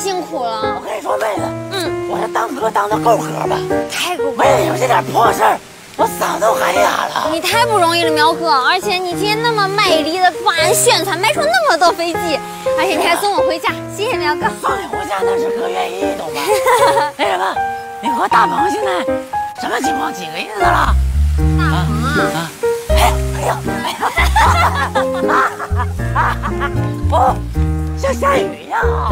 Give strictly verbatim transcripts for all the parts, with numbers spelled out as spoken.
辛苦了。 我跟你说，妹子， 嗯， 我这当哥当的够格吧？ 太够格为了你们这点破事儿，我嗓子都喊哑了。 你太不容易了，苗哥！而且你今天那么卖力的帮俺宣传，卖出那么多飞机，而且你还送我回家，谢谢苗哥。 送你回家那是哥愿意，懂吗？那什么，你和大鹏现在什么情况？几个意思了？ 大鹏啊！ 啊哎呀哎呀哎呀！哦，像下雨一样啊！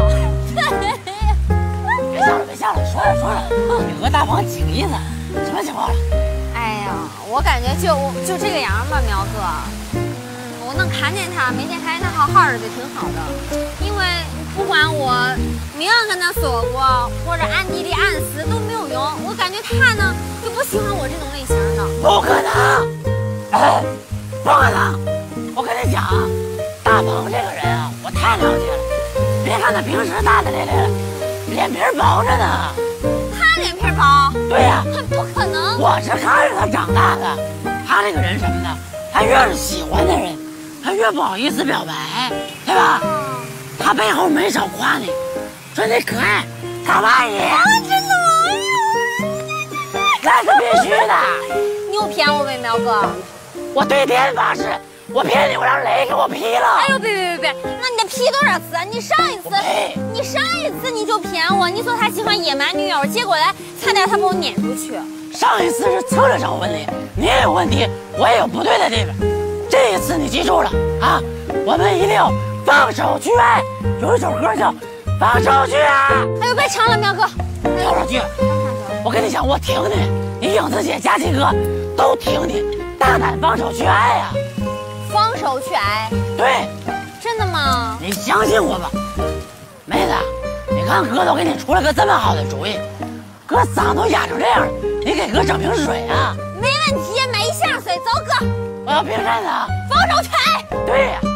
别笑了，别笑了，说了说了，你和大鹏几个意思？什么情况了？ 哎呀，我感觉就就这个样吧，苗哥。嗯，我能看见他，每天看见他好好的就挺好的。因为不管我明跟他说过，或者暗地里暗示都没有用。我感觉他呢就不喜欢我这种类型的。 不可能！哎，不可能！我跟你讲啊，大鹏这个人啊，我太了解了。别看他平时大大咧咧的，脸皮薄着呢。 他脸皮薄？ 对呀、 他不可能。 我是看着他长大的。他这个人什么呢？他越是喜欢的人，他越不好意思表白，对吧？他背后没少夸你，说你可爱、卡哇伊。啊， 真的吗？ 那是必须的。 你有骗我没，苗哥？ 我对天发誓，我骗你，我让雷给我劈了。 哎呦，别别别别！那你得劈多少次啊？你上一次，你上一次你就骗我，你说他喜欢野蛮女友，结果来差点他把我撵出去。 上一次是策略上有问题，你也有问题，我也有不对的地方。这一次你记住了啊，我们一定要放手去爱。有一首歌叫《放手去爱》。 哎呦，别唱了，苗哥， 跳上去。我跟你讲，我挺你，你影子姐、佳琪哥都挺你，大胆放手去爱呀、啊！ 放手去爱？ 对， 真的吗？ 你相信我吧，妹子，你看哥都给你出了个这么好的主意，哥嗓都哑成这样了，你给哥整瓶水啊？ 没问题，买一箱水，走哥。 我要冰镇的。 放手去爱。 对呀、啊。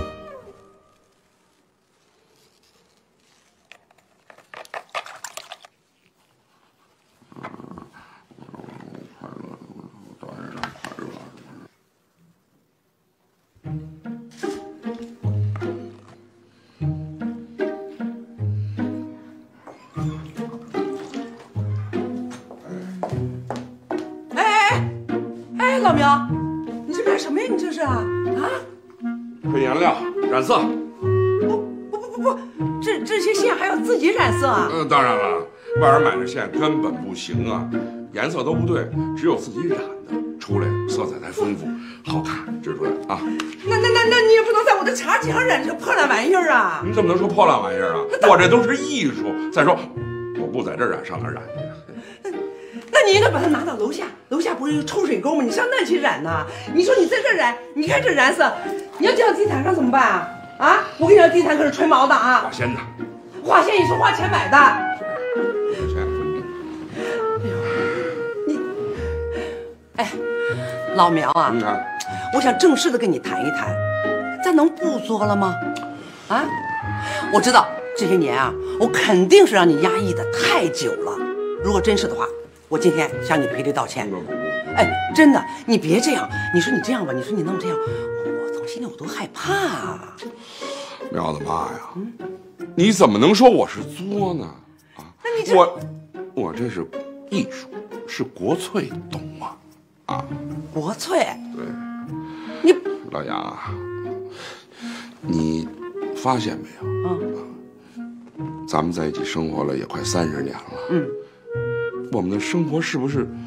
老苗，你这干什么呀？你这是啊啊！ 配颜料、染色。 不不不不不，这这些线还要自己染色啊？ 嗯，当然了，外边买的线根本不行啊，颜色都不对，只有自己染的出来色彩才丰富，好看，知不知道啊？ 那那那那你也不能在我的茶几上染这个破烂玩意儿啊！ 你怎么能说破烂玩意儿啊？我这都是艺术。再说，我不在这儿染，上哪儿染去？ 那你应该把它拿到楼下，楼下不是有抽水沟吗？你上那去染呐！你说你在这染，你看这染色，你要掉地毯上怎么办啊？啊！我跟你说，地毯可是纯毛的啊！ 花仙的， 花仙也是花钱买的。 钱。 哎呦，你，哎，老苗啊， 你看， 我想正式的跟你谈一谈，咱能不作了吗？啊！我知道这些年啊，我肯定是让你压抑的太久了。如果真是的话，我今天向你赔礼道歉。哎，真的，你别这样。你说你这样吧，你说你弄这样，我从心里我都害怕啊。 苗子妈呀，嗯、你怎么能说我是作呢？啊， 那你这我我这是艺术，是国粹，懂吗？啊， 国粹。 对， 你老杨啊，你发现没有？ 嗯， 咱们在一起生活了也快三十年了。 嗯。 我们的生活是不是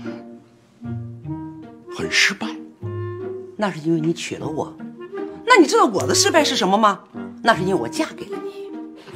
很失败？ 那是因为你娶了我。那你知道我的失败是什么吗？那是因为我嫁给了你。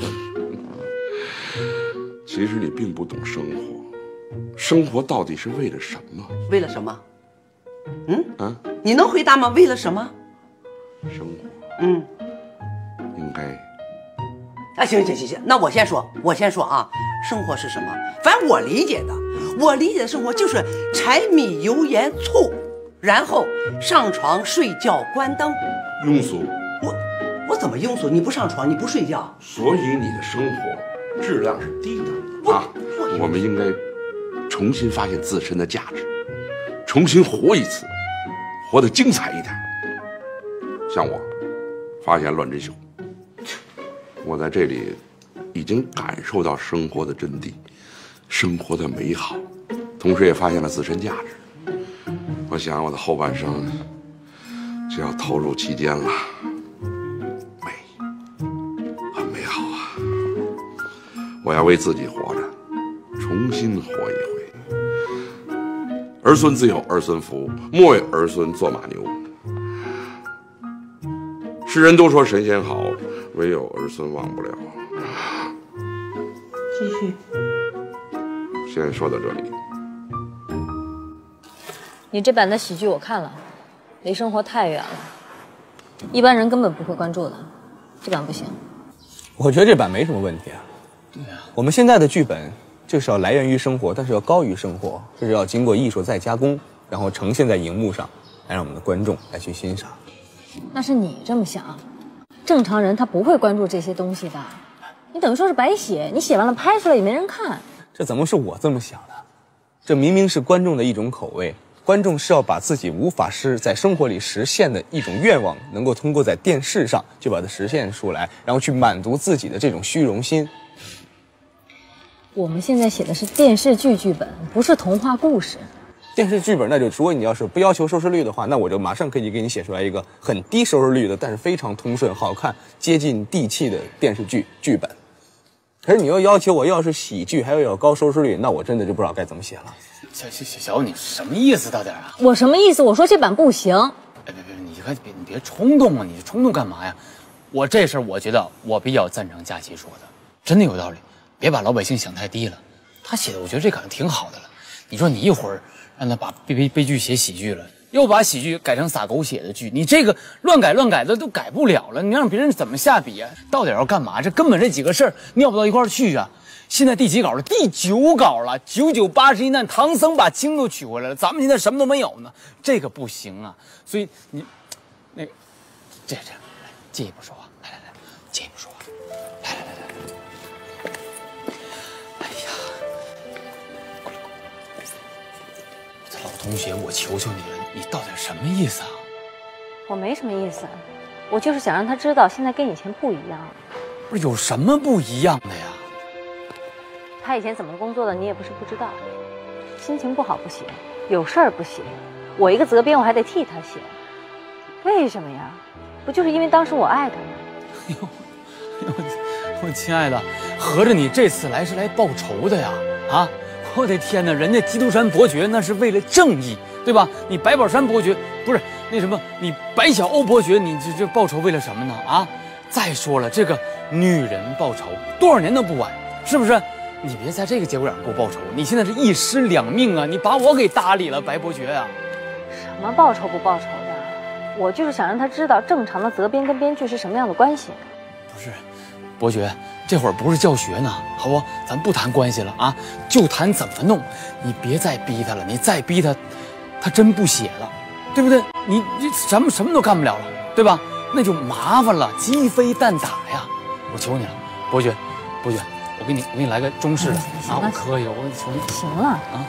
其实你并不懂生活，生活到底是为了什么？ 为了什么？嗯啊， 你能回答吗？为了什么？ 生活， 嗯， 应该。 啊，行行行行，那我先说，我先说啊，生活是什么？反正我理解的。我理解的生活就是柴米油盐醋，然后上床睡觉关灯。 庸俗。 我我怎么庸俗？你不上床，你不睡觉， 所以你的生活质量是低的啊！我们应该重新发现自身的价值，重新活一次，活得精彩一点。像我，发现乱真秀，我在这里已经感受到生活的真谛，生活的美好，同时也发现了自身价值。我想我的后半生就要投入其间了，美，很美好啊！我要为自己活着，重新活一回。儿孙自有儿孙福，莫为儿孙做马牛。世人都说神仙好，唯有儿孙忘不了。 继续。 先说到这里。 你这版的喜剧我看了，离生活太远了，一般人根本不会关注的。这版不行。 我觉得这版没什么问题啊。对啊，我们现在的剧本就是要来源于生活，但是要高于生活，这是要经过艺术再加工，然后呈现在荧幕上，来让我们的观众来去欣赏。 那是你这么想，正常人他不会关注这些东西的。你等于说是白写，你写完了拍出来也没人看。 这怎么是我这么想的？这明明是观众的一种口味，观众是要把自己无法实在生活里实现的一种愿望，能够通过在电视上就把它实现出来，然后去满足自己的这种虚荣心。 我们现在写的是电视剧剧本，不是童话故事。 电视剧本，那就如果你要是不要求收视率的话，那我就马上可以给你写出来一个很低收视率的，但是非常通顺、好看、接近地气的电视剧剧本。可是你要要求我要是喜剧还要有高收视率，那我真的就不知道该怎么写了。 小小小小，你什么意思到底啊？ 我什么意思？我说这版不行。 哎，别别，你快别你别冲动啊！你冲动干嘛呀？我这事儿我觉得我比较赞成佳琪说的，真的有道理。别把老百姓想太低了，他写的我觉得这可能挺好的了。你说你一会儿让他把悲悲悲剧写喜剧了，又把喜剧改成撒狗血的剧，你这个乱改乱改的都改不了了，你让别人怎么下笔啊？到底要干嘛？这根本这几个事儿尿不到一块儿去啊！现在第几稿了？第九稿了。九九八十一难，唐僧把经都取回来了，咱们现在什么都没有呢，这个不行啊！所以你那个这这，来借一步说话，来来来，借一步说话，来来来来。哎呀，过来过来，我的老同学，我求求你了，你到底什么意思啊？ 我没什么意思，我就是想让他知道现在跟以前不一样。 不是有什么不一样的呀？ 他以前怎么工作的，你也不是不知道。心情不好不写，有事儿不写，我一个责编我还得替他写，为什么呀？不就是因为当时我爱他吗？ 哎呦，哎呦，我亲爱的，合着你这次来是来报仇的呀？啊，我的天哪，人家基督山伯爵那是为了正义，对吧？你白宝山伯爵不是那什么，你白小欧伯爵，你这这报仇为了什么呢？啊，再说了，这个女人报仇多少年都不晚，是不是？你别在这个节骨眼给我报仇，你现在是一尸两命啊！你把我给搭理了，白伯爵啊！ 什么报仇不报仇的？我就是想让他知道正常的责编跟编剧是什么样的关系。 不是，伯爵，这会儿不是教学呢，好不？咱不谈关系了啊，就谈怎么弄。你别再逼他了，你再逼他，他真不写了，对不对？你你什么什么都干不了了，对吧？那就麻烦了，鸡飞蛋打呀！我求你了，伯爵，伯爵。我给你，我给你来个中式的啊！我可以，我求你。 行了啊，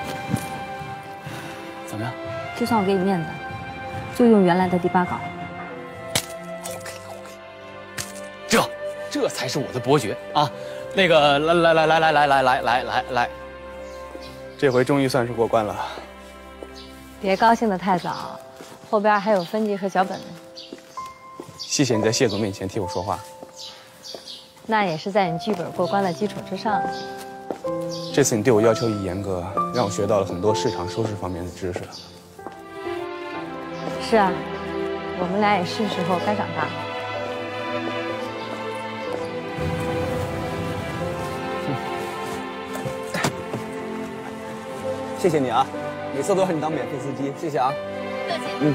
怎么样？ 就算我给你面子，就用原来的第八稿。 OK OK， 这这才是我的伯爵啊！那个，来来来来来来来来来来来， 这回终于算是过关了。 别高兴得太早，后边还有分级和脚本。 谢谢你在谢总面前替我说话。 那也是在你剧本过关的基础之上。 这次你对我要求一严格，让我学到了很多市场收视方面的知识。 是啊，我们俩也是时候该长大了。 谢谢你啊，每次都让你当免费司机，谢谢啊。 客气。 嗯。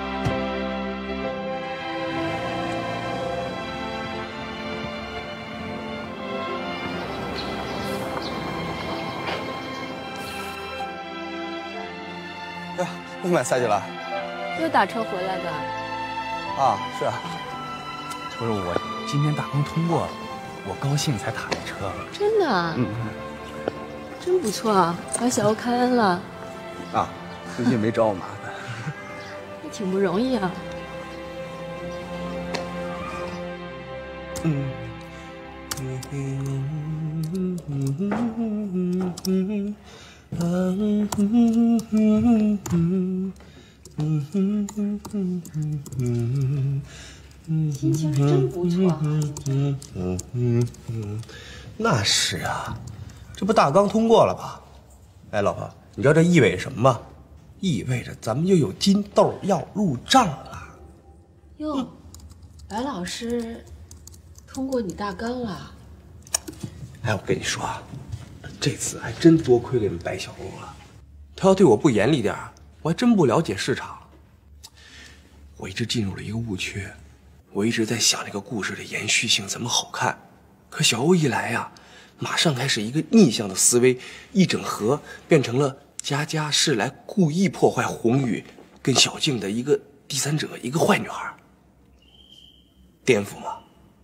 哎呀，你买菜去了？ 又打车回来的。 啊，是啊。 不是我今天大风通过了，我高兴才打的车。 真的？嗯嗯。真不错啊，把小欧开恩了。 啊，最近没找我麻烦。 你挺不容易啊。 嗯。嗯。 心情是真不错啊。 嗯嗯嗯，那是啊，这不大纲通过了吗？哎，老婆，你知道这意味着什么吗？意味着咱们又有金豆要入账了。 哟，嗯、白老师通过你大纲了。 哎，我跟你说啊，这次还真多亏了你们白小欧了。他要对我不严厉点，我还真不了解市场。我一直进入了一个误区，我一直在想这个故事的延续性怎么好看，可小欧一来呀、啊，马上开始一个逆向的思维，一整合变成了佳佳是来故意破坏红宇跟小静的一个第三者，一个坏女孩。颠覆吗？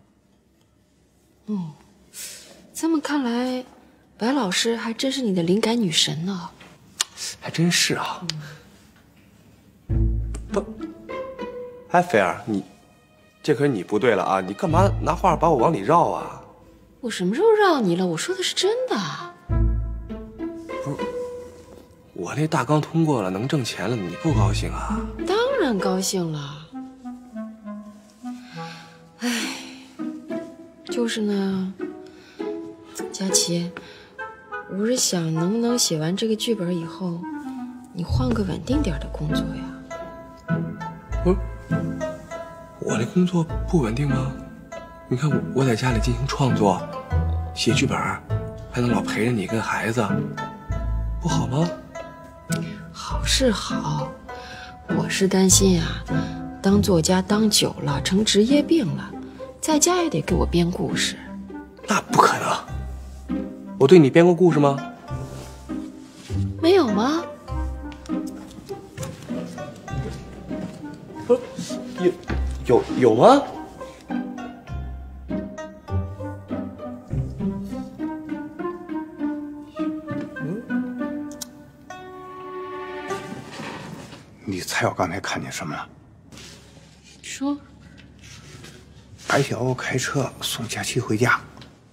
嗯，这么看来，白老师还真是你的灵感女神呢。 还真是啊。不，哎，菲儿，你这可是你不对了啊！你干嘛拿话把我往里绕啊？ 我什么时候绕你了？我说的是真的。 不是，我那大纲通过了，能挣钱了，你不高兴啊？ 当然高兴了。唉，就是呢，佳琪，我是想能不能写完这个剧本以后，你换个稳定点的工作呀？ 不是，我这工作不稳定吗？你看我我在家里进行创作，写剧本，还能老陪着你跟孩子，不好吗？ 好是好，我是担心啊，当作家当久了成职业病了，在家也得给我编故事。 那不可能，我对你编过故事吗？ 没有吗？ 不是，有有有吗？ 你猜我刚才看见什么了？ 说。 白小欧开车送佳琪回家。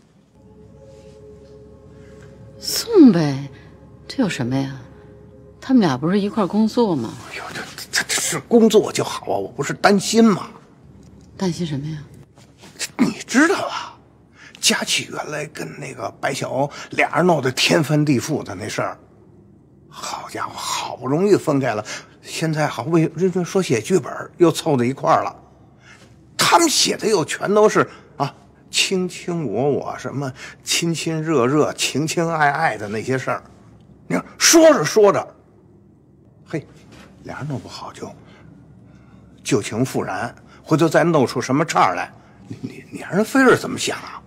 送呗，这有什么呀？他们俩不是一块工作吗？ 哎呦，这这这是工作就好啊，我不是担心吗？ 担心什么呀？ 你知道啊，佳琪原来跟那个白小欧俩人闹得天翻地覆的那事儿，好家伙，好不容易分开了，现在好为说写剧本又凑到一块儿了。他们写的又全都是啊卿卿我我，什么亲亲热热、情情爱爱的那些事儿。你看说着说着，嘿，俩人弄不好就旧情复燃，回头再弄出什么岔来，你你你让人菲儿怎么想啊？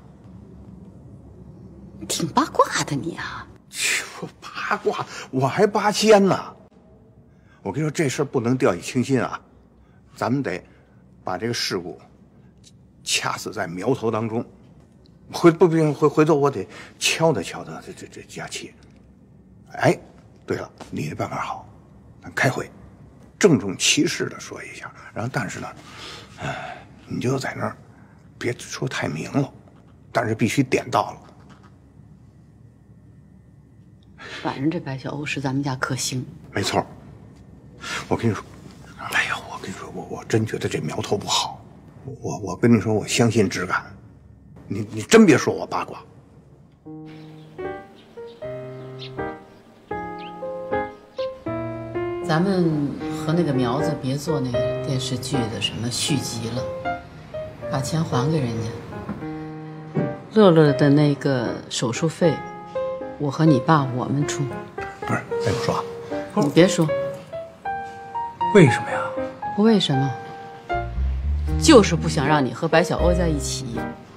挺八卦的你啊！ 我八卦，我还八仙呢。我跟你说，这事儿不能掉以轻心啊，咱们得把这个事故掐死在苗头当中。回不不行，回回头我得敲打敲打这这这佳琪。哎，对了，你的办法好，咱开会，郑重其事的说一下。然后，但是呢，哎，你就在那儿，别说太明了，但是必须点到了。 反正这白小欧是咱们家克星。 没错，我跟你说，哎呀，我跟你说，我我真觉得这苗头不好。我我跟你说，我相信质感。你你真别说我八卦。 咱们和那个苗子别做那个电视剧的什么续集了，把钱还给人家。乐乐的那个手术费，我和你爸我们出。 不是，哎，我说， 你别说， 为什么呀？ 不为什么，就是不想让你和白小欧在一起。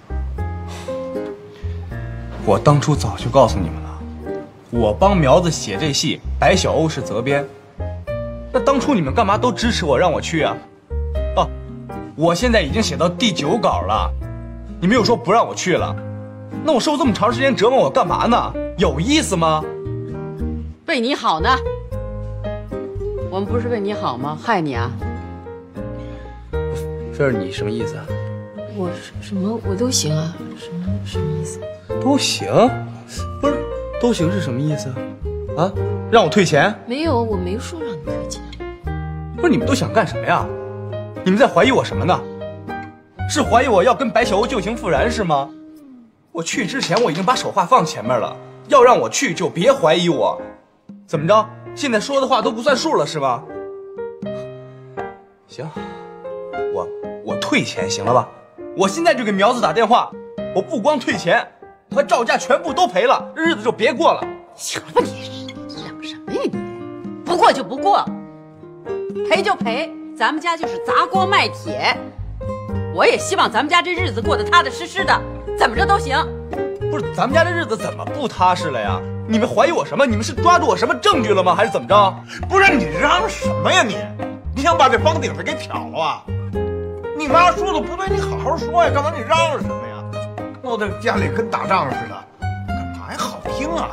我当初早就告诉你们了，我帮苗子写这戏，白小欧是责编。那当初你们干嘛都支持我让我去啊？哦，我现在已经写到第九稿了，你们又说不让我去了，那我受这么长时间折磨我干嘛呢？有意思吗？ 为你好呢，我们不是为你好吗？害你啊！ 菲儿，你什么意思啊？ 我什么我都行啊，什么什么意思？ 都行，不是都行是什么意思？啊？让我退钱？ 没有，我没说让你退钱。 不是你们都想干什么呀？你们在怀疑我什么呢？是怀疑我要跟白小欧旧情复燃是吗？我去之前我已经把手话放前面了，要让我去就别怀疑我。怎么着？现在说的话都不算数了是吧？行，我我退钱行了吧？我现在就给苗子打电话，我不光退钱，和赵家全部都赔了，日子就别过了。 行了吧你，想什么呀你？不过就不过，赔就赔，咱们家就是砸锅卖铁。我也希望咱们家这日子过得踏踏实实的，怎么着都行。 不是咱们家这日子怎么不踏实了呀？你们怀疑我什么？你们是抓住我什么证据了吗？还是怎么着？ 不是你嚷什么呀你？你想把这房顶子给挑了啊？你妈说的不对，你好好说呀，干嘛你嚷嚷什么呀？闹得家里跟打仗似的，干嘛呀？好听啊！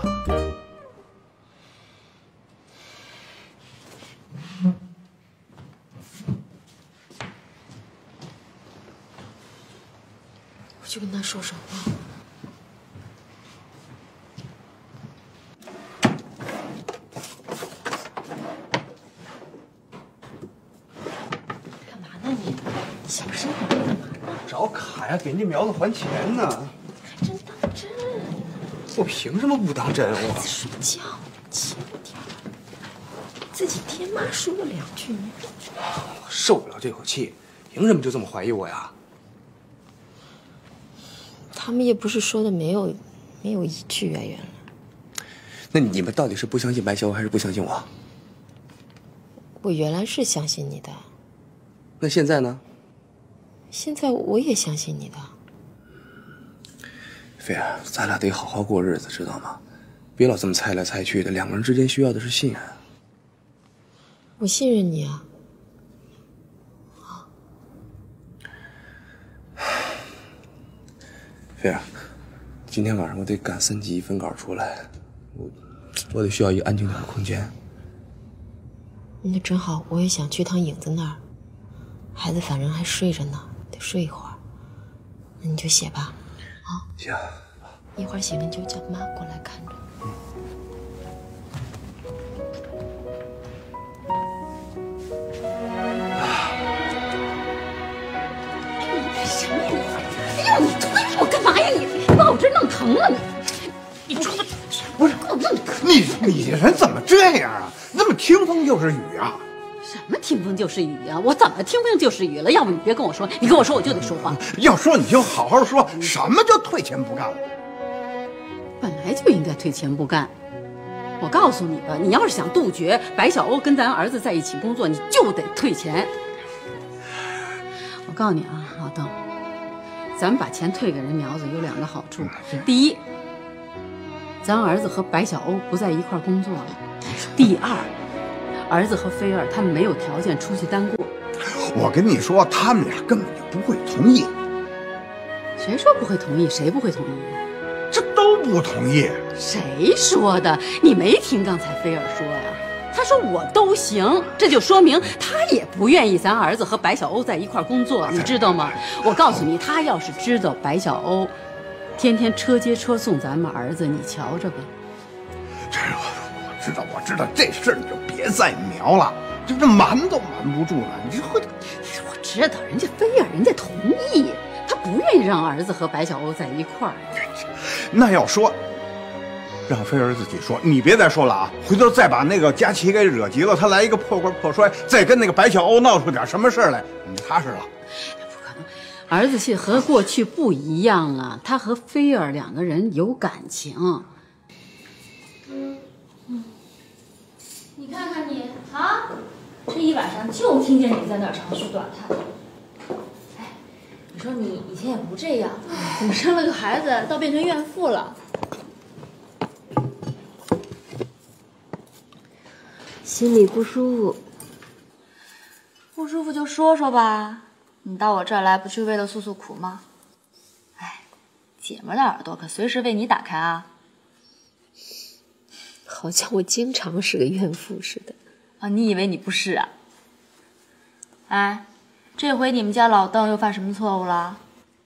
我去跟他说说话。 干嘛呢你？小声点干嘛呢？ 找卡呀，给人家苗子还钱呢。 还真当真？ 我凭什么不当真？我睡觉，轻点。自己爹妈说了两句，你我受不了这口气，凭什么就这么怀疑我呀？ 他们也不是说的没有，没有一句啊，原来。 那你们到底是不相信白小欧，还是不相信我？ 我原来是相信你的， 那现在呢？ 现在我也相信你的。 菲儿，咱俩得好好过日子，知道吗？别老这么猜来猜去的，两个人之间需要的是信任。 我信任你啊。 菲儿，今天晚上我得赶三集分稿出来，我我得需要一个安静点的空间。 那正好，我也想去趟影子那儿。孩子反正还睡着呢，得睡一会儿。那你就写吧，啊？ 行。 一会儿写完就叫妈过来看着。嗯。 什么呀？哎呦，你推我干嘛呀你？把我这弄疼了你！你出去！ 不是，你你这人怎么这样啊？那么听风就是雨啊！ 什么听风就是雨啊？我怎么听风就是雨了？要不你别跟我说，你跟我说我就得说话。 要说你就好好说，什么叫退钱不干了？ 本来就应该退钱不干。我告诉你吧，你要是想杜绝白小欧跟咱儿子在一起工作，你就得退钱。我告诉你啊，老邓，咱们把钱退给人苗子有两个好处。第一，咱儿子和白小欧不在一块工作了；第二，儿子和菲儿他们没有条件出去单过。 我跟你说，他们俩根本就不会同意。 谁说不会同意？谁不会同意？ 这都不同意。 谁说的？你没听刚才菲儿说呀？他说我都行，这就说明他也不愿意咱儿子和白小欧在一块工作，你知道吗？我告诉你，他要是知道白小欧天天车接车送咱们儿子，你瞧着吧。 这我我知道，我知道这事儿你就别再瞄了，这这瞒都瞒不住了。你说， 我知道人家菲儿，人家同意，他不愿意让儿子和白小欧在一块儿。 那要说。让菲儿自己说，你别再说了啊！回头再把那个佳琪给惹急了，他来一个破罐破摔，再跟那个白小欧闹出点什么事儿来，你踏实了。 不可能，儿子现和过去不一样了，他和菲儿两个人有感情。 嗯，你看看你啊，这一晚上就听见你在那儿长吁短叹。哎，你说你以前也不这样，怎么生了个孩子倒变成怨妇了？ 心里不舒服， 不舒服就说说吧。你到我这儿来不是为了诉诉苦吗？哎，姐们的耳朵可随时为你打开啊！ 好像我经常是个怨妇似的。 啊，你以为你不是啊？哎，这回你们家老邓又犯什么错误了？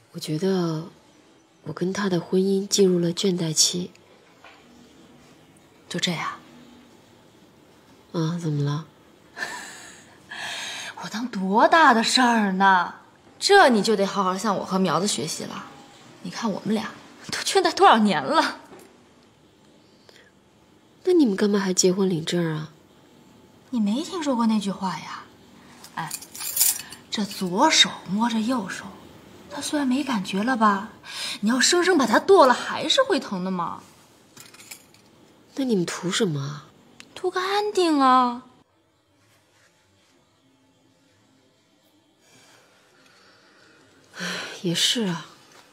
我觉得我跟他的婚姻进入了倦怠期。 就这样？ 啊，怎么了？ 我当多大的事儿呢？这你就得好好向我和苗子学习了。你看我们俩都倦怠多少年了？ 那你们干嘛还结婚领证啊？ 你没听说过那句话呀？哎，这左手摸着右手，它虽然没感觉了吧，你要生生把它剁了，还是会疼的嘛。 那你们图什么？ 图个安定啊。 唉，也是啊。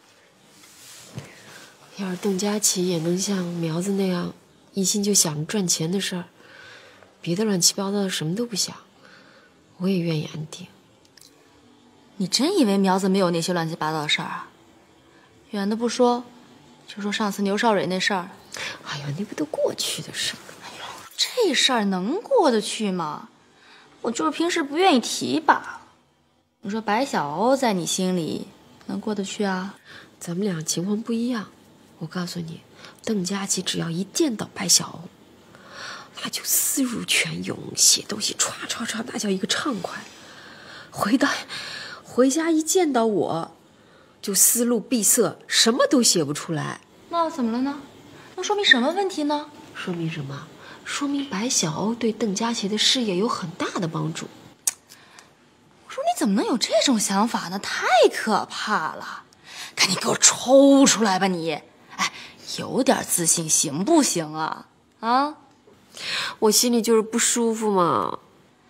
要是邓佳琪也能像苗子那样，一心就想着赚钱的事儿，别的乱七八糟的什么都不想，我也愿意安定。 你真以为苗子没有那些乱七八糟的事儿啊？远的不说，就说上次牛少蕊那事儿， 哎呀，那不都过去的事儿。 哎呦，这事儿能过得去吗？我就是平时不愿意提罢了。你说白小欧在你心里能过得去啊？ 咱们俩情况不一样。我告诉你，邓佳琪只要一见到白小欧，那就思如泉涌，写东西唰唰唰，那叫一个畅快。回到回家一见到我，就思路闭塞，什么都写不出来。 那怎么了呢？那说明什么问题呢？ 说明什么？说明白小欧对邓佳琪的事业有很大的帮助。 我说你怎么能有这种想法呢？太可怕了！赶紧给我抽出来吧你！哎，有点自信行不行啊？啊， 我心里就是不舒服嘛。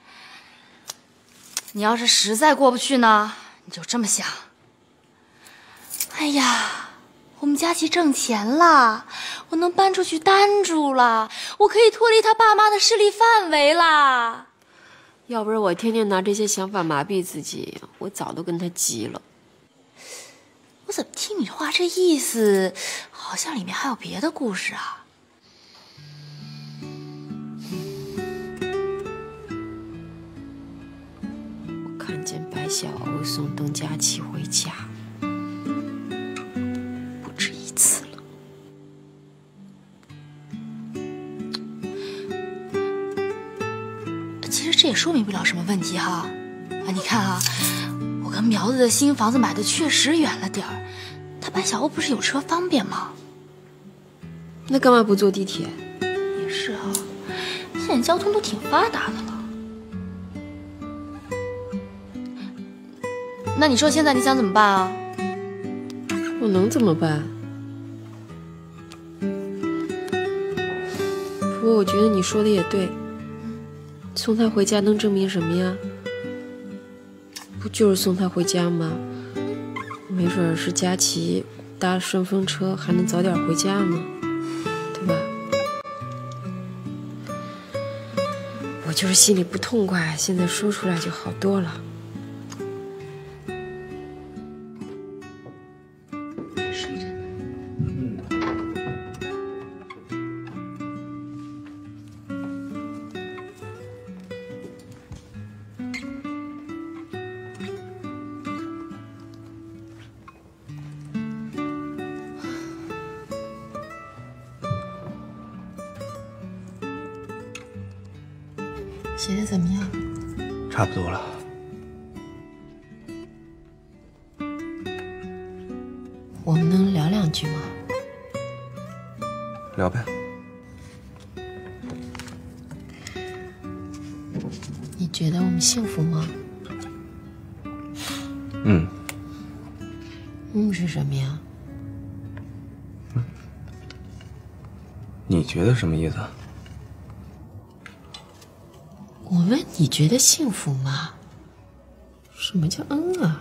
你要是实在过不去呢，你就这么想。哎呀，我们佳琪挣钱了，我能搬出去单住了，我可以脱离他爸妈的势力范围啦。 要不然我天天拿这些想法麻痹自己，我早都跟他急了。 我怎么听你话这意思，好像里面还有别的故事啊？ 我看见白小欧送邓佳琪回家，不止一次了。 其实这也说明不了什么问题哈。啊，你看啊，我跟苗子的新房子买的确实远了点儿，他白小欧不是有车方便吗？ 那干嘛不坐地铁？ 也是啊，现在交通都挺发达的了。那你说现在你想怎么办啊？ 我能怎么办？不过我觉得你说的也对，送他回家能证明什么呀？不就是送他回家吗？没准是佳琪搭顺风车还能早点回家呢，对吧？我就是心里不痛快，现在说出来就好多了。写的怎么样？ 差不多了。 我们能聊两句吗？ 聊呗。 你觉得我们幸福吗？ 嗯。 嗯是什么呀？ 嗯。你觉得什么意思？ 我问你觉得幸福吗？什么叫嗯啊？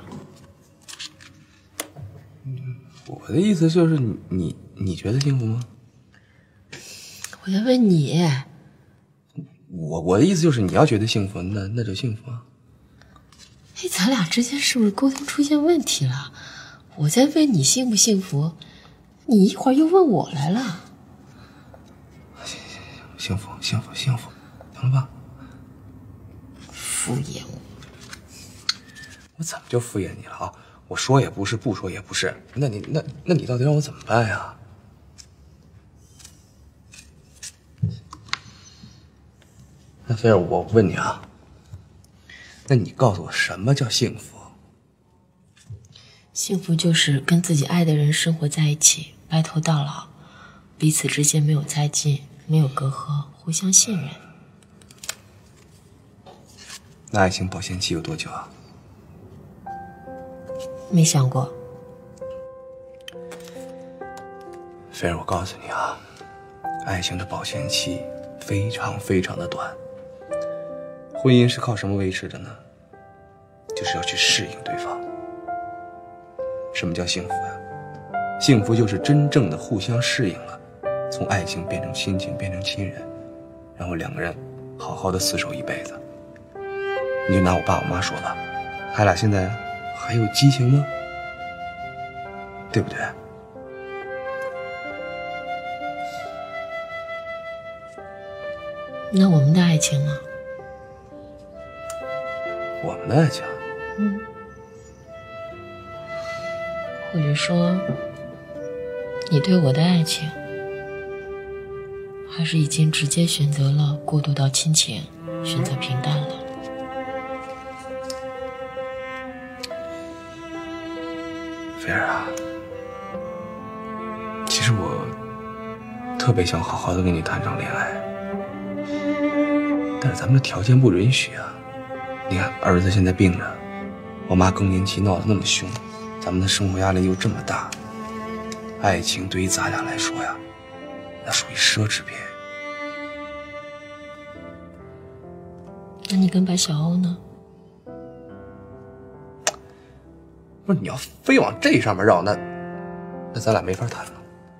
我的意思就是你你你觉得幸福吗？ 我在问你。 我我的意思就是你要觉得幸福，那那就幸福啊。 哎，咱俩之间是不是沟通出现问题了？我在问你幸不幸福，你一会儿又问我来了。 行行行，幸福幸福幸福，行了吧？ 敷衍我， 我怎么就敷衍你了啊？ 我说也不是，不说也不是，那你那那你到底让我怎么办呀？那菲儿，我问你啊，那你告诉我什么叫幸福？ 幸福就是跟自己爱的人生活在一起，白头到老，彼此之间没有猜忌，没有隔阂，互相信任。 那爱情保鲜期有多久啊？ 没想过。 菲儿，我告诉你啊，爱情的保鲜期非常非常的短。婚姻是靠什么维持的呢？就是要去适应对方。什么叫幸福呀？幸福就是真正的互相适应了，从爱情变成亲情，变成亲人，然后两个人好好的厮守一辈子。你就拿我爸我妈说吧，他俩现在还有激情吗？对不对？ 那我们的爱情呢？ 我们的爱情， 嗯，或者说，你对我的爱情，还是已经直接选择了过渡到亲情，选择平淡了。 菲儿啊，其实我特别想好好的跟你谈场恋爱，但是咱们的条件不允许啊。你看，儿子现在病着，我妈更年期闹得那么凶，咱们的生活压力又这么大，爱情对于咱俩来说呀，那属于奢侈品。 那你跟白小欧呢？ 不是，你要非往这上面绕，那那咱俩没法谈了。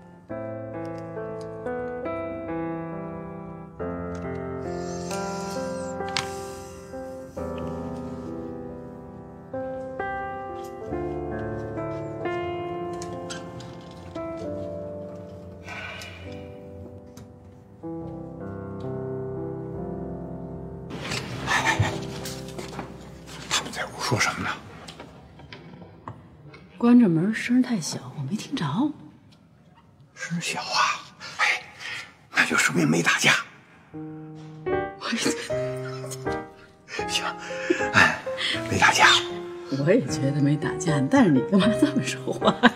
他们在屋说什么呢？ 关着门，声太小，我没听着。 声小啊，哎，那就说明没打架。行，哎，没打架。 我也觉得没打架，但是你干嘛这么说话呀？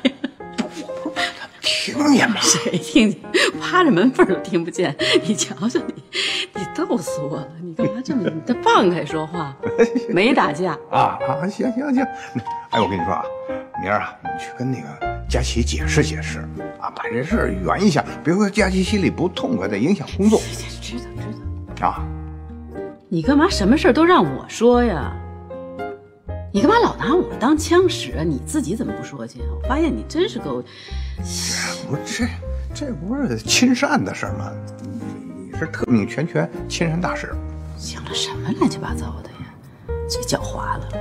听见吗？ 谁听见？趴着门缝都听不见。你瞧瞧你，你逗死我了！你干嘛这么你放开说话？没打架啊啊！行行行，哎，我跟你说啊，明儿啊，你去跟那个佳琪解释解释啊，把这事儿圆一下，别说佳琪心里不痛快，再影响工作。 知道知道啊， 你干嘛什么事儿都让我说呀？你干嘛老拿我当枪使啊？你自己怎么不说去？我发现你真是够…… 不，这这不是亲善的事儿吗？你是特命全权亲善大使。 讲了什么乱七八糟的呀？最狡猾了，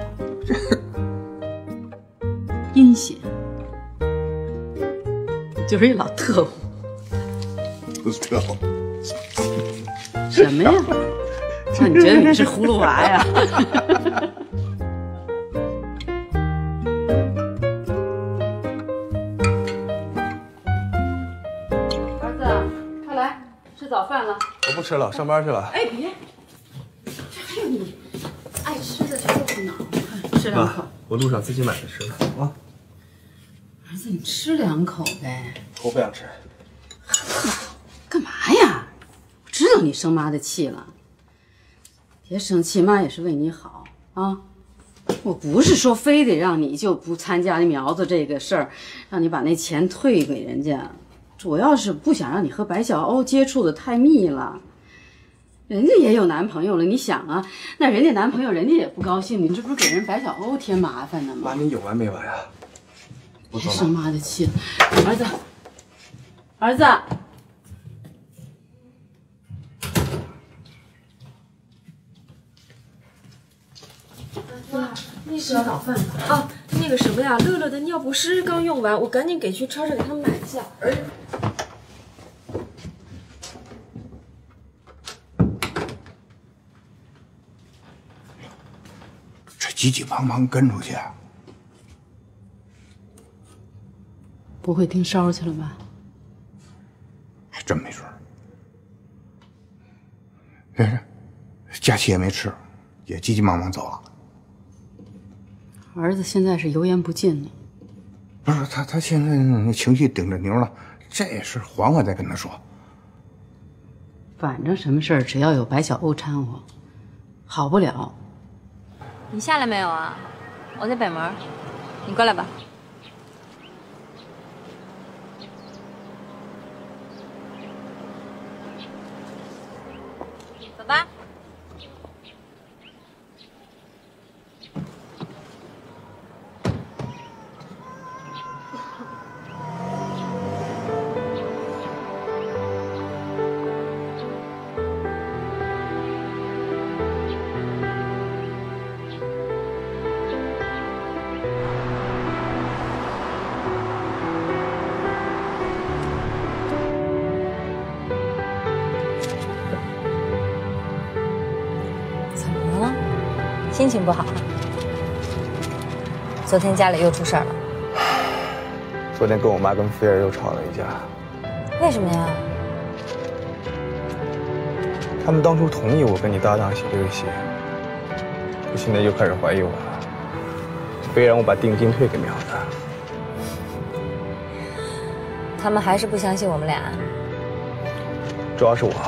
阴险，就是一老特务。 特务？ 什么呀？那你觉得你是葫芦娃呀？早饭了， 我不吃了，上班去了。 哎，别，这还有你爱吃的全都哪儿？吃两口。 我路上自己买的吃的啊。 儿子，你吃两口呗。 我不想吃。 干嘛呀？我知道你生妈的气了，别生气，妈也是为你好啊。我不是说非得让你就不参加那苗子这个事儿，让你把那钱退给人家。主要是不想让你和白小欧接触的太密了，人家也有男朋友了，你想啊，那人家男朋友人家也不高兴，你这不是给人白小欧添麻烦呢吗？ 妈，你有完没完呀？ 别生妈的气了，儿子，儿子， 妈，那个吃早饭啊，那个什么呀，乐乐的尿不湿刚用完，我赶紧给去超市给他们买一下。儿这急急忙忙跟出去， 不会盯梢去了吧？ 还真没准儿。没事，假期也没吃，也急急忙忙走了。 儿子现在是油盐不进呢。 不是他，他现在那情绪顶着牛了，这事缓缓再跟他说。 反正什么事儿，只要有白小欧掺和，好不了。 你下来没有啊？我在北门，你过来吧。走吧。心情不好，昨天家里又出事儿了。 昨天跟我妈跟菲儿又吵了一架。 为什么呀？ 他们当初同意我跟你搭档写这个戏，我现在又开始怀疑我了，非让我把定金退给苗子。 他们还是不相信我们俩。 主要是我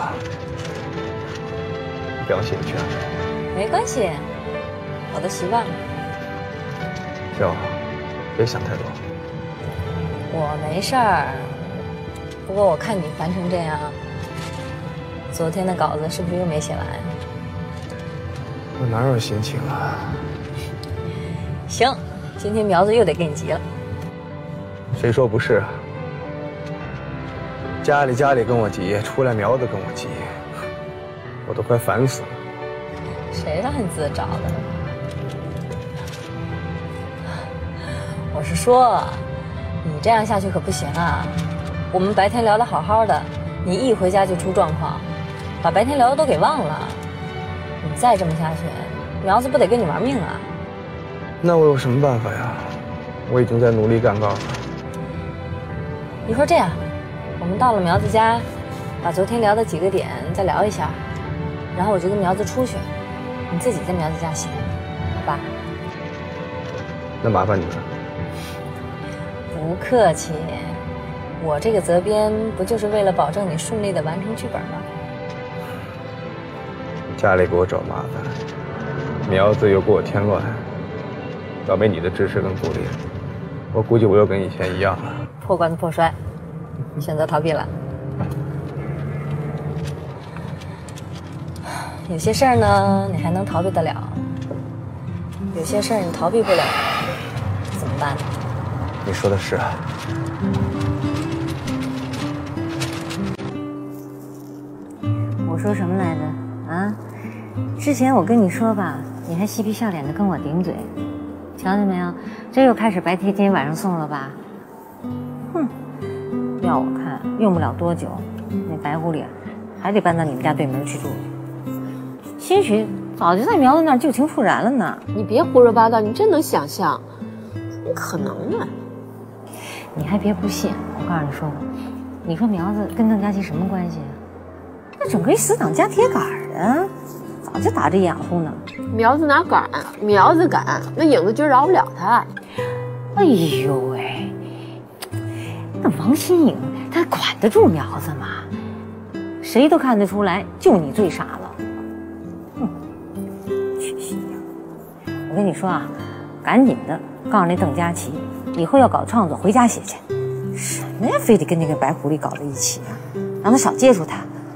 良心劝。 没关系。我都习惯了。 哟，别想太多。 我没事儿，不过我看你烦成这样，昨天的稿子是不是又没写完？ 我哪有心情啊？ 行，今天苗子又得跟你急了。 谁说不是啊？家里家里跟我急，出来苗子跟我急，我都快烦死了。 谁让你自找的？我是说，你这样下去可不行啊！我们白天聊得好好的，你一回家就出状况，把白天聊的都给忘了。你再这么下去，苗子不得跟你玩命啊？ 那我有什么办法呀？我已经在努力赶稿了。 你说这样，我们到了苗子家，把昨天聊的几个点再聊一下，然后我就跟苗子出去，你自己在苗子家写，好吧？ 那麻烦你了。 不客气，我这个责编不就是为了保证你顺利的完成剧本吗？ 家里给我找麻烦，苗子又给我添乱，倒没你的支持跟鼓励，我估计我又跟以前一样了。 破罐子破摔，选择逃避了。有些事儿呢，你还能逃避得了；有些事儿你逃避不了，怎么办呢？ 你说的是啊。 我说什么来着？啊？之前我跟你说吧，你还嬉皮笑脸的跟我顶嘴，瞧见没有？这又开始白贴金晚上送了吧？哼！要我看，用不了多久，那白狐狸还得搬到你们家对门去住。兴许早就在苗子那儿旧情复燃了呢。 你别胡说八道，你真能想象？怎么可能呢？ 你还别不信，我告诉你说吧，你说苗子跟邓佳琪什么关系啊？那整个一死党加铁杆啊，早就打着掩护呢。 苗子哪敢？苗子敢，那影子军饶不了他。 哎呦喂，那王新颖他管得住苗子吗？谁都看得出来，就你最傻了。哼，去西洋！我跟你说啊，赶紧的告诉那邓佳琪，以后要搞创作回家写去。什么呀，非得跟那个白狐狸搞在一起啊？让他少接触他。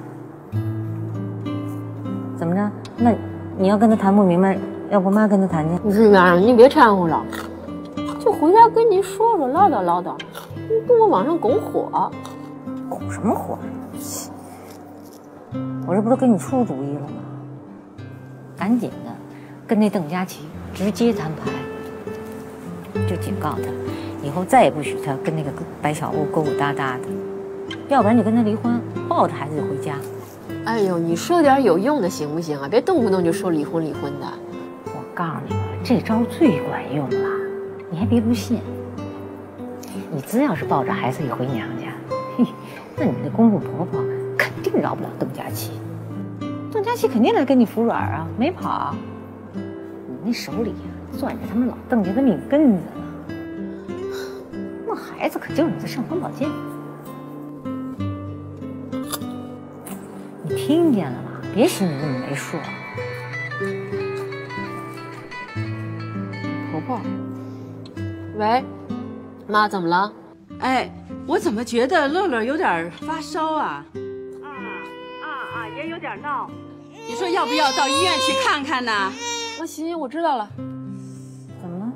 怎么着？那你要跟他谈不明白，要不妈跟他谈去？ 你是哪？你别掺和了，就回家跟您说说，唠叨唠叨，你跟我往上拱火。 拱什么火？我这不是跟你出主意了吗？赶紧的，跟那邓佳琪直接摊牌，就警告他，以后再也不许他跟那个白小欧勾勾搭搭的，要不然就跟他离婚，抱着孩子就回家。 哎呦，你说点有用的行不行啊？别动不动就说离婚离婚的。 我告诉你吧，这招最管用了，你还别不信。 你真要是抱着孩子一回娘家，嘿，那你的公公婆婆肯定饶不了邓佳琪。邓佳琪肯定来跟你服软啊，没跑。你那手里呀、啊，攥着他们老邓家的命根子呢。那孩子可就是你的尚方宝剑。你听见了吗？别心里那么没数。 婆婆，喂，妈，怎么了？ 哎，我怎么觉得乐乐有点发烧啊？ 啊啊啊，也有点闹。 你说要不要到医院去看看呢？ 那行行，我知道了。 怎么了？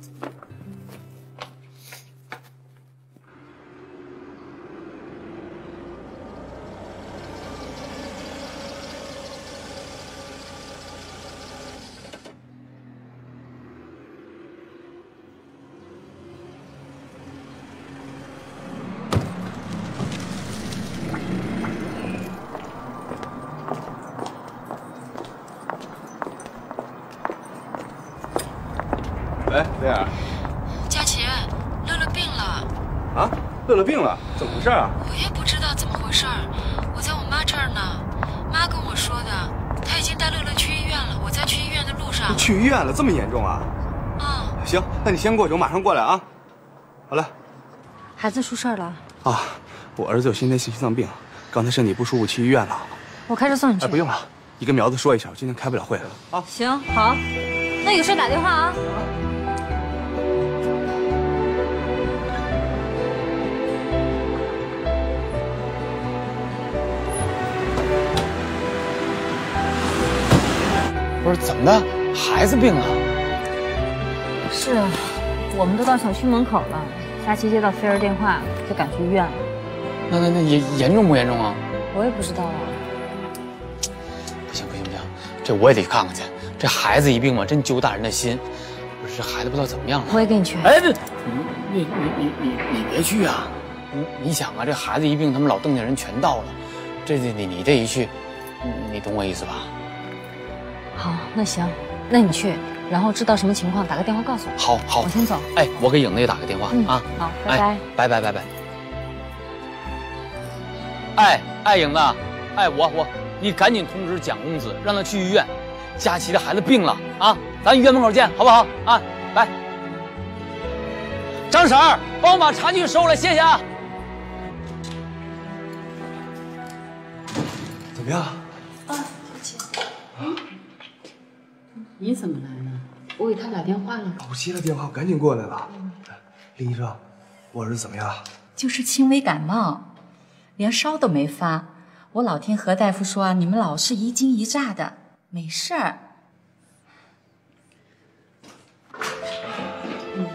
喂，薇儿。 佳琪，乐乐病了。 啊，乐乐病了，怎么回事啊？ 我也不知道怎么回事儿，我在我妈这儿呢。妈跟我说的，她已经带乐乐去医院了。我在去医院的路上。 去医院了，这么严重啊？ 嗯。 行，那你先过去，我马上过来啊。好嘞。 孩子出事儿了啊，我儿子有先天性心脏病，刚才身体不舒服去医院了。 我开车送你去。 哎，不用了，你跟苗子说一下，我今天开不了会了啊。 行，好，那有事打电话啊。 不是怎么的？孩子病了？ 是啊，我们都到小区门口了。佳琪接到菲儿电话，就赶去医院了。 那那那严严重不严重啊？ 我也不知道啊。 不行不行不行，这我也得看看去。这孩子一病嘛，真揪大人的心。不是这孩子不知道怎么样了。 我也跟你去。 哎，这你你你你你你别去啊！你你想啊，这孩子一病，他们老邓家人全到了，这这你你这一去，你你懂我意思吧？ 好，那行，那你去，然后知道什么情况，打个电话告诉我。 好，好， 我先走。 哎，我给影子也打个电话、 嗯、 啊。 好，拜拜。 哎、拜拜拜拜。哎哎，影子，哎我我，你赶紧通知蒋公子，让他去医院。佳琪的孩子病了啊，咱医院门口见，好不好？啊，来。张婶儿，帮我把茶具收了，谢谢啊。 怎么样？ 啊，佳琪。嗯。你怎么来了？我给他打电话了。 我接了电话，我赶紧过来了。林医生，我儿子怎么样？ 就是轻微感冒，连烧都没发。我老听何大夫说，你们老是一惊一乍的，没事儿。 嗯。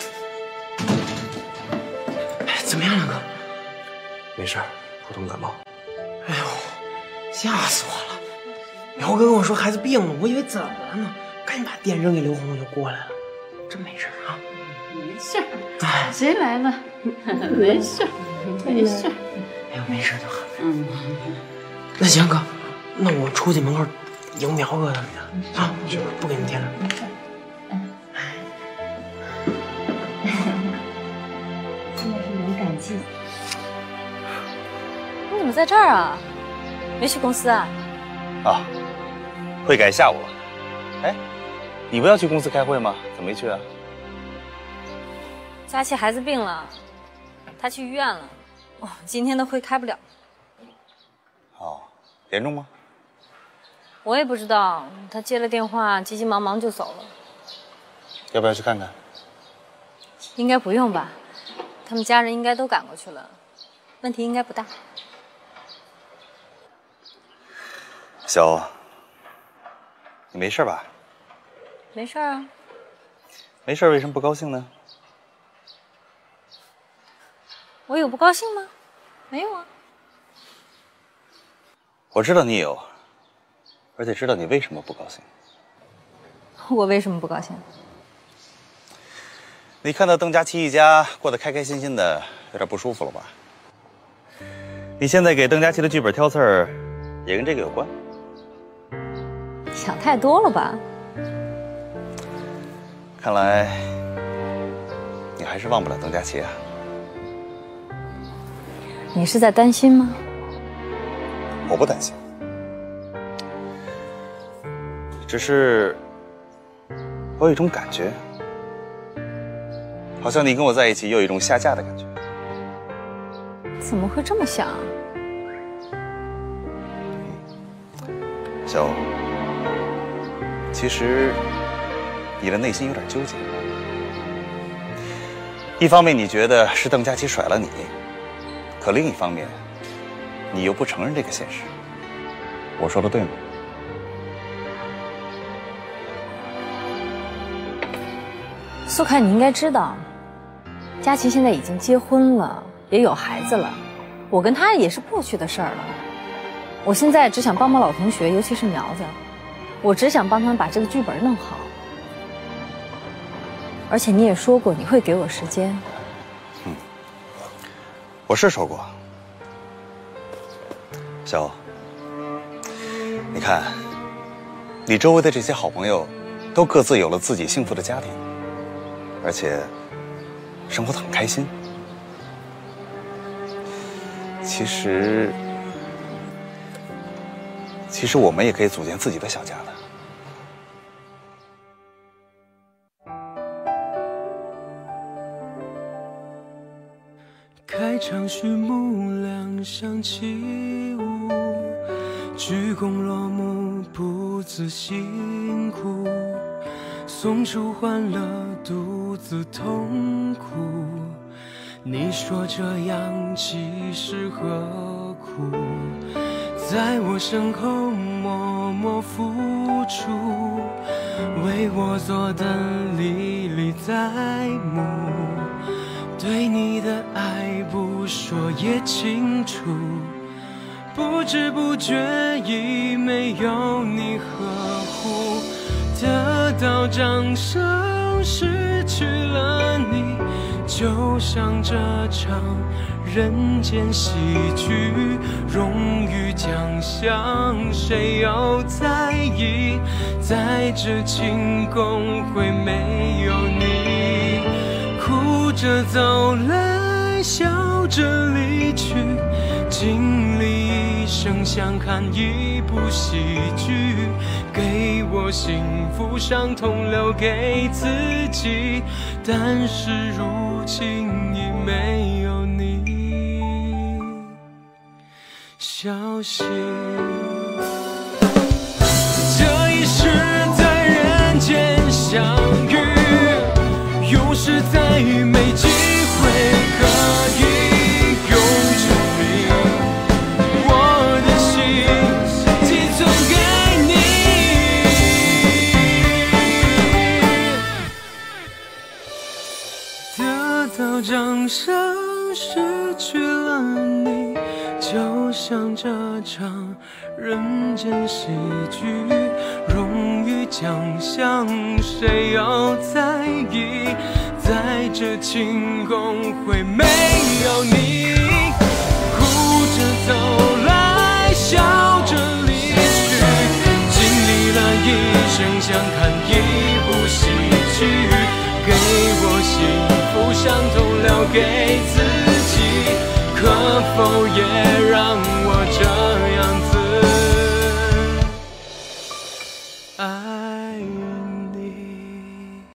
怎么样，两哥？没事儿，普通感冒。 哎呦，吓死我了！苗哥跟我说孩子病了，我以为怎么了呢？赶紧把电扔给刘红，我就过来了。真没事啊？ 没事儿。哎，谁来了？没事，没事。 哎呦，没事就好。 嗯。 那行哥，那我出去门口迎苗哥他们去啊，不给你们添乱。 真的是有感激。你怎么在这儿啊？没去公司啊？ 啊，会改下午了。哎，你不要去公司开会吗？怎么没去啊？ 佳琪孩子病了，他去医院了。哦，今天的会开不了。 哦，严重吗？ 我也不知道，他接了电话，急急忙忙就走了。 要不要去看看？ 应该不用吧，他们家人应该都赶过去了，问题应该不大。 小欧，你没事吧？ 没事啊。 没事，为什么不高兴呢？ 我有不高兴吗？没有啊。 我知道你有，而且知道你为什么不高兴。 我为什么不高兴？ 你看到邓佳琪一家过得开开心心的，有点不舒服了吧？你现在给邓佳琪的剧本挑刺儿，也跟这个有关？ 想太多了吧？ 看来你还是忘不了邓佳琪啊。 你是在担心吗？ 我不担心，只是我有一种感觉，好像你跟我在一起又有一种下嫁的感觉。 怎么会这么想啊？ 小欧，其实你的内心有点纠结。一方面你觉得是邓佳琪甩了你，可另一方面，你又不承认这个现实。我说的对吗？ 苏凯，你应该知道，佳琪现在已经结婚了，也有孩子了，我跟她也是过去的事儿了。我现在只想帮帮老同学，尤其是苗子，我只想帮他们把这个剧本弄好。而且你也说过你会给我时间。 嗯，我是说过。小欧，你看，你周围的这些好朋友，都各自有了自己幸福的家庭，而且生活得很开心。其实，其实我们也可以组建自己的小家的。 开场序幕两相起舞，鞠躬落幕不自辛苦，送出欢乐独自痛苦。你说这样其实何苦？在我身后默默付出，为我做的历历在目。对你的爱不说也清楚，不知不觉已没有你呵护，得到掌声失去了你，就像这场人间喜剧，荣誉奖项谁又在意？在这庆功会没有你，哭着走来，笑着离去，经历一生像看一部喜剧，给我幸福伤痛留给自己，但是如今已没有你消息。这一世在人间相遇，有时再没机会可以用证明我的心寄存给你。得到掌声失去了你，就像这场人间喜剧，荣誉奖项谁又在意？在这庆功会没有你，哭着走来，笑着离去，经历了一生像看一部喜剧，给我幸福伤痛留给自己，可否也让我这样